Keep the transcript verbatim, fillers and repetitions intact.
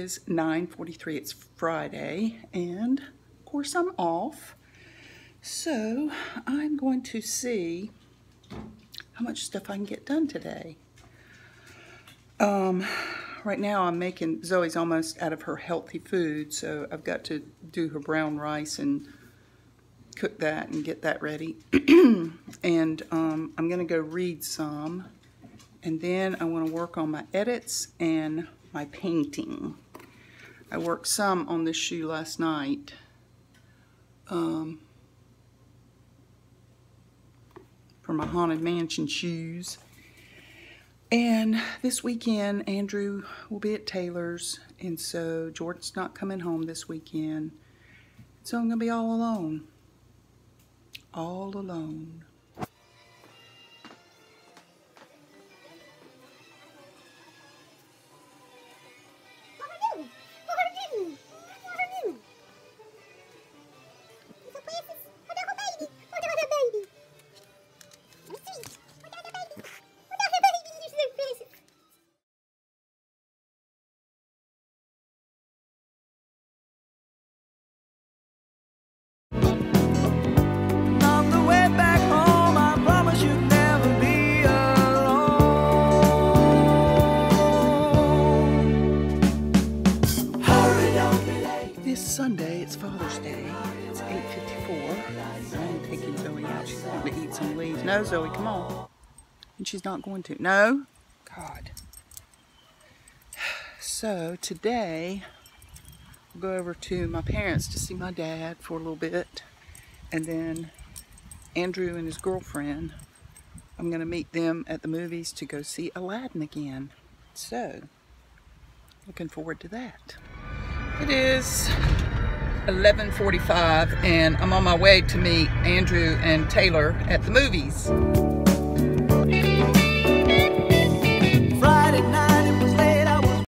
is nine forty-three. It's Friday, and of course I'm off. So I'm going to see how much stuff I can get done today. Um, right now I'm making, Zoe's almost out of her healthy food, so I've got to do her brown rice and cook that and get that ready. And um, I'm going to go read some, and then I want to work on my edits and my painting. I worked some on this shoe last night. Um, for my Haunted Mansion shoes. And this weekend, Andrew will be at Taylor's, and so Jordan's not coming home this weekend. So I'm going to be all alone. All alone. Sunday, it's Father's Day. It's eight fifty-four. I'm taking Zoe out. She's wanting to eat some leaves. No, Zoe, come on. And she's not going to. No? God. So, today, we'll go over to my parents to see my dad for a little bit. And then Andrew and his girlfriend, I'm going to meet them at the movies to go see Aladdin again. So, looking forward to that. It is eleven forty-five, and I'm on my way to meet Andrew and Taylor at the movies.